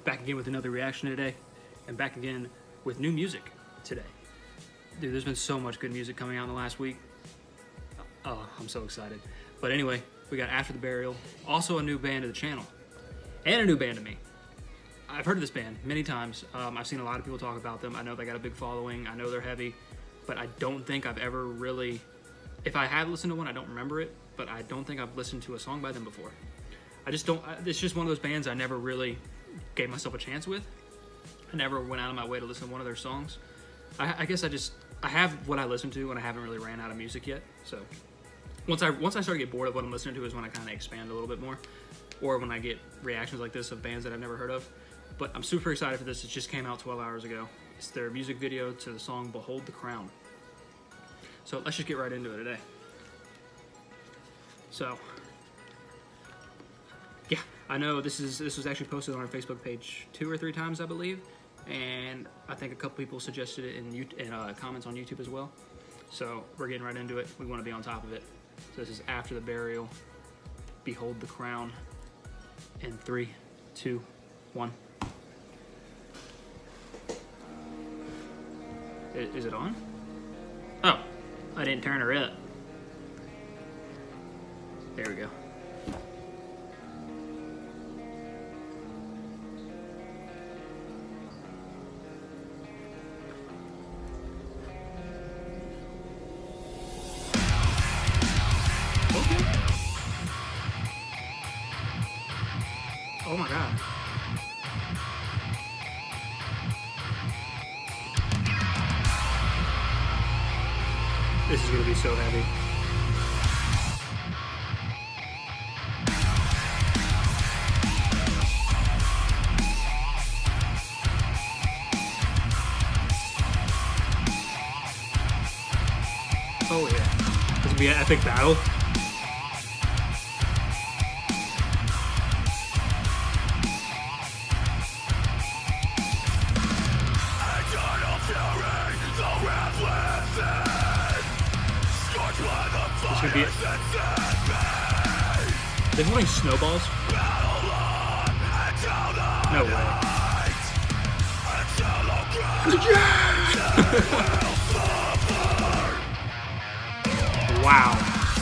back again with another reaction today, and back again with new music today. Dude, there's been so much good music coming out in the last week. Oh, I'm so excited. But anyway, we got After the Burial, also a new band to the channel, and a new band to me. I've heard of this band many times. I've seen a lot of people talk about them. I know they got a big following. I know they're heavy, but I don't think I've ever really, if I have listened to one, I don't remember it, but I don't think I've listened to a song by them before. I just don't, it's just one of those bands I never really gave myself a chance with. I never went out of my way to listen to one of their songs. I guess I have what I listen to, and I haven't really ran out of music yet. So once I start to get bored of what I'm listening to is when I kind of expand a little bit more, or when I get reactions like this of bands that I've never heard of. But I'm super excited for this. It just came out 12 hours ago. It's their music video to the song Behold the Crown. So let's just get right into it today. So yeah, I know this was actually posted on our Facebook page 2 or 3 times, I believe, and I think a couple people suggested it in comments on YouTube as well. So we're getting right into it. We want to be on top of it. So this is After the Burial, Behold the Crown, in 3, 2, 1. Is it on? Oh, I didn't turn her up. There we go. Okay. Oh my God. This is gonna be so heavy. Oh yeah. This will be an epic battle. This could be it. They're holding snowballs? No way. Wow.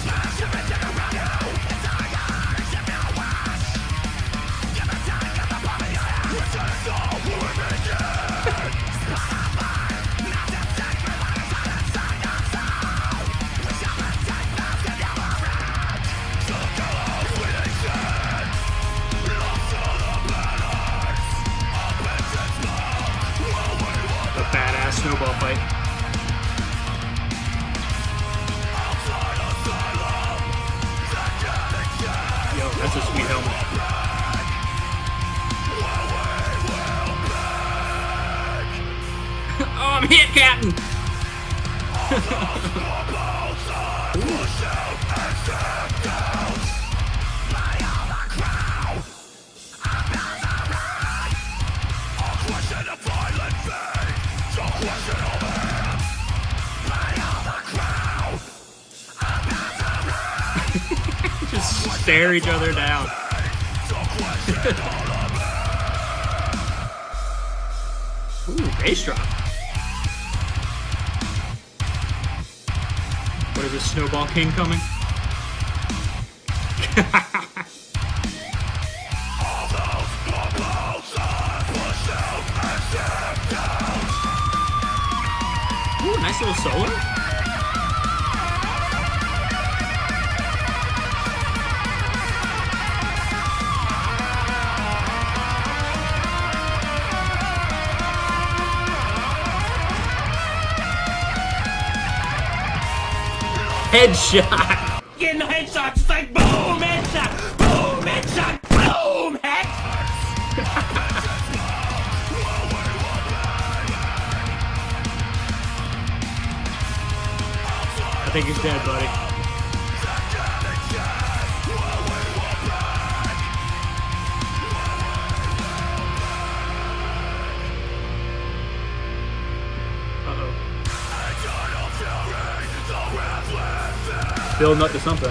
Badass snowball fight. Yo, that's a sweet helmet. Oh, I'm hit, Captain! Just stare each other down. Ooh, bass drop. What is this, Snowball King coming? Ooh, nice little solo. Headshot! Getting the headshots, it's like boom, headshot, boom, headshot, boom, head. I think he's dead, buddy. Building up to something.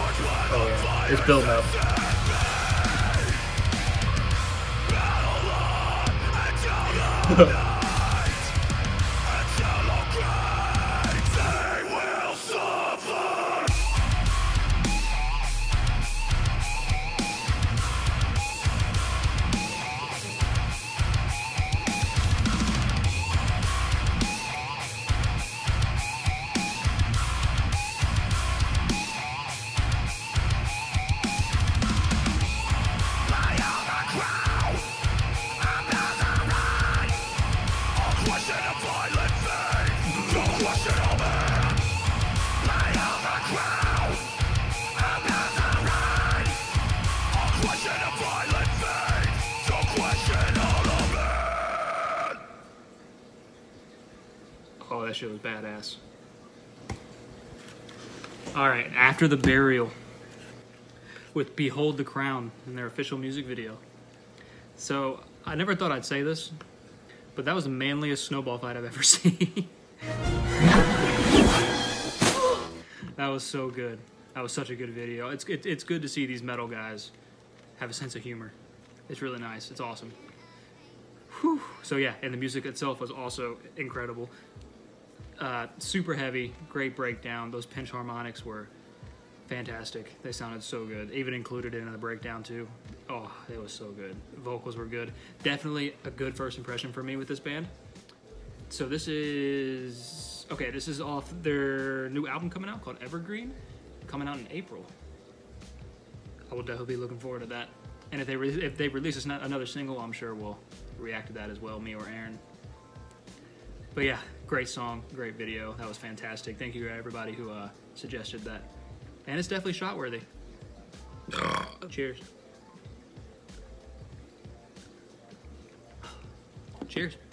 Oh yeah, it's building up. Oh, that shit was badass. Alright, After the Burial with Behold the Crown in their official music video. So, I never thought I'd say this, but that was the manliest snowball fight I've ever seen. That was so good. That was such a good video. It's good to see these metal guys have a sense of humor. It's really nice. It's awesome. Whew. So yeah, and the music itself was also incredible. Super heavy, great breakdown. Those pinch harmonics were fantastic. They sounded so good. Even included in the breakdown too. Oh, it was so good. Vocals were good. Definitely a good first impression for me with this band. So this is off their new album coming out called Evergreen, coming out in April. I will definitely be looking forward to that. And if they release another single, I'm sure we'll react to that as well, me or Aaron. But yeah, great song, great video. That was fantastic. Thank you to everybody who suggested that. And it's definitely shot worthy. Cheers. Cheers.